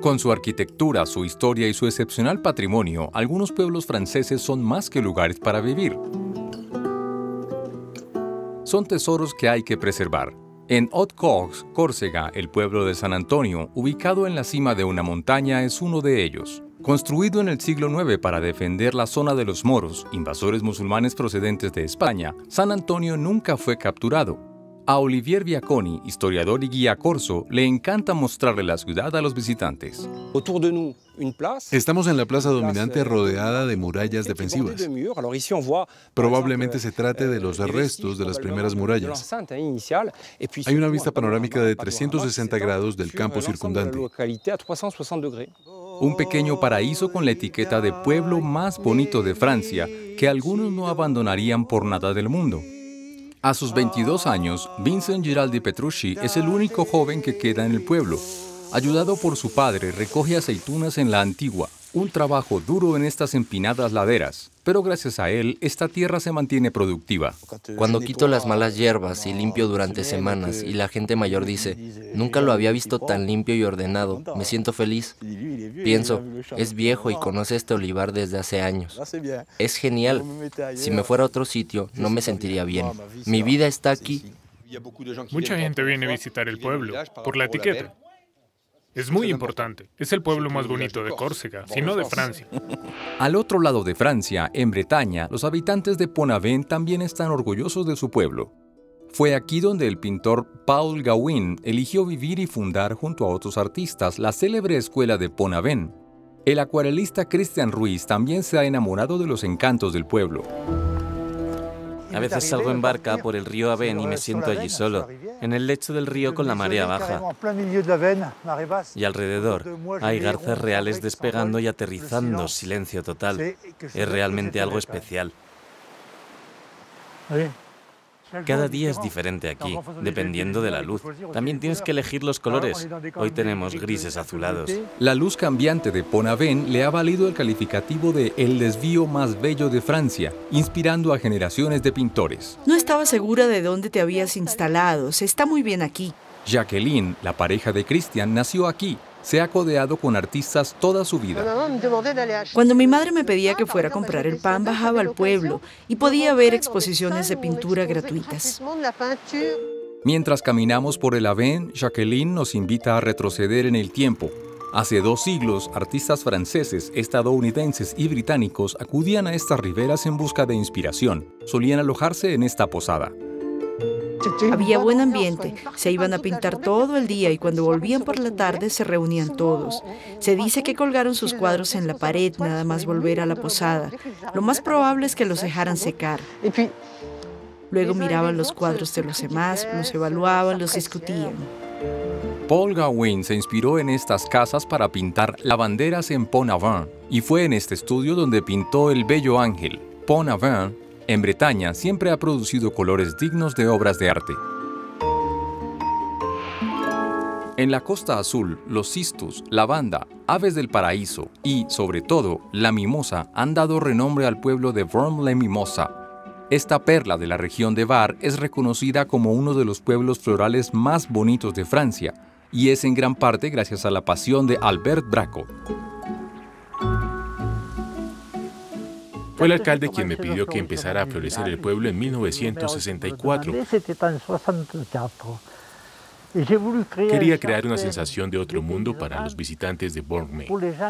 Con su arquitectura, su historia y su excepcional patrimonio, algunos pueblos franceses son más que lugares para vivir. Son tesoros que hay que preservar. En Haute-Corse, Córcega, el pueblo de San Antonio, ubicado en la cima de una montaña, es uno de ellos. Construido en el siglo IX para defender la zona de los moros, invasores musulmanes procedentes de España, San Antonio nunca fue capturado. A Olivier Viaconi, historiador y guía corso, le encanta mostrarle la ciudad a los visitantes. Estamos en la plaza dominante rodeada de murallas defensivas. Probablemente se trate de los restos de las primeras murallas. Hay una vista panorámica de 360 grados del campo circundante. Un pequeño paraíso con la etiqueta de pueblo más bonito de Francia, que algunos no abandonarían por nada del mundo. A sus 22 años, Vincent Giraldi Petrucci es el único joven que queda en el pueblo. Ayudado por su padre, recoge aceitunas en la Antigua, un trabajo duro en estas empinadas laderas, pero gracias a él, esta tierra se mantiene productiva. Cuando quito las malas hierbas y limpio durante semanas y la gente mayor dice, nunca lo había visto tan limpio y ordenado, me siento feliz. Pienso, es viejo y conoce este olivar desde hace años. Es genial. Si me fuera a otro sitio, no me sentiría bien. Mi vida está aquí. Mucha gente viene a visitar el pueblo por la etiqueta. Es muy importante. Es el pueblo más bonito de Córcega, si no de Francia. Al otro lado de Francia, en Bretaña, los habitantes de Pont-Aven también están orgullosos de su pueblo. Fue aquí donde el pintor Paul Gauguin eligió vivir y fundar junto a otros artistas la célebre escuela de Pont-Aven. El acuarelista Christian Ruiz también se ha enamorado de los encantos del pueblo. A veces salgo en barca por el río Aven y me siento allí solo, en el lecho del río con la marea baja. Y alrededor hay garzas reales despegando y aterrizando, silencio total. Es realmente algo especial. Cada día es diferente aquí, dependiendo de la luz. También tienes que elegir los colores. Hoy tenemos grises azulados. La luz cambiante de Pont-Aven le ha valido el calificativo de el desvío más bello de Francia, inspirando a generaciones de pintores. No estaba segura de dónde te habías instalado. Se está muy bien aquí. Jacqueline, la pareja de Christian, nació aquí. Se ha codeado con artistas toda su vida. Cuando mi madre me pedía que fuera a comprar el pan, bajaba al pueblo y podía ver exposiciones de pintura gratuitas. Mientras caminamos por el Aven, Jacqueline nos invita a retroceder en el tiempo. Hace 2 siglos, artistas franceses, estadounidenses y británicos acudían a estas riberas en busca de inspiración. Solían alojarse en esta posada. Había buen ambiente, se iban a pintar todo el día y cuando volvían por la tarde se reunían todos. Se dice que colgaron sus cuadros en la pared nada más volver a la posada. Lo más probable es que los dejaran secar. Luego miraban los cuadros de los demás, los evaluaban, los discutían. Paul Gauguin se inspiró en estas casas para pintar lavanderas en Pont-Aven y fue en este estudio donde pintó el Bello Ángel. Pont-Aven, en Bretaña, siempre ha producido colores dignos de obras de arte. En la Costa Azul, los cistus, lavanda, aves del paraíso y, sobre todo, la mimosa han dado renombre al pueblo de Worms-les-Mimosas. Esta perla de la región de Var es reconocida como uno de los pueblos florales más bonitos de Francia y es en gran parte gracias a la pasión de Albert Braco. Fue el alcalde quien me pidió que empezara a florecer el pueblo en 1964. Quería crear una sensación de otro mundo para los visitantes de Bormes.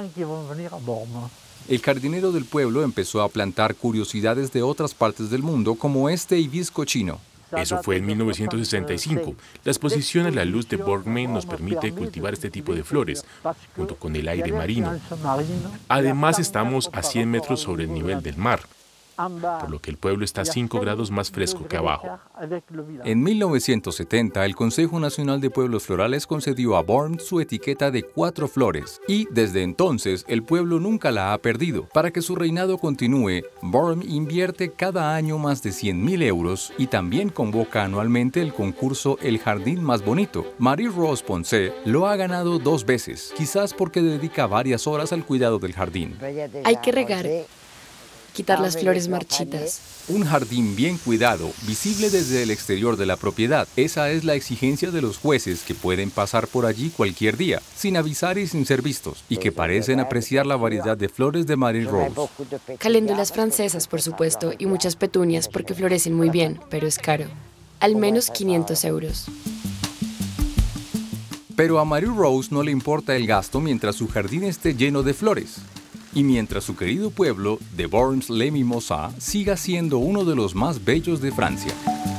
El jardinero del pueblo empezó a plantar curiosidades de otras partes del mundo como este hibisco chino. Eso fue en 1965. La exposición a la luz de Bormes nos permite cultivar este tipo de flores, junto con el aire marino. Además, estamos a 100 metros sobre el nivel del mar, por lo que el pueblo está 5 grados más fresco que abajo. En 1970, el Consejo Nacional de Pueblos Florales concedió a Worms su etiqueta de 4 flores y, desde entonces, el pueblo nunca la ha perdido. Para que su reinado continúe, Worms invierte cada año más de 100.000 euros y también convoca anualmente el concurso El Jardín Más Bonito. Marie-Rose Poncet lo ha ganado 2 veces, quizás porque dedica varias horas al cuidado del jardín. Hay que regar. quitar las flores marchitas. Un jardín bien cuidado, visible desde el exterior de la propiedad. Esa es la exigencia de los jueces que pueden pasar por allí cualquier día, sin avisar y sin ser vistos, y que parecen apreciar la variedad de flores de Mary Rose. Caléndulas francesas, por supuesto, y muchas petunias porque florecen muy bien, pero es caro. Al menos 500 euros. Pero a Mary Rose no le importa el gasto mientras su jardín esté lleno de flores. Y mientras su querido pueblo de Borns-les-Mimosas siga siendo uno de los más bellos de Francia.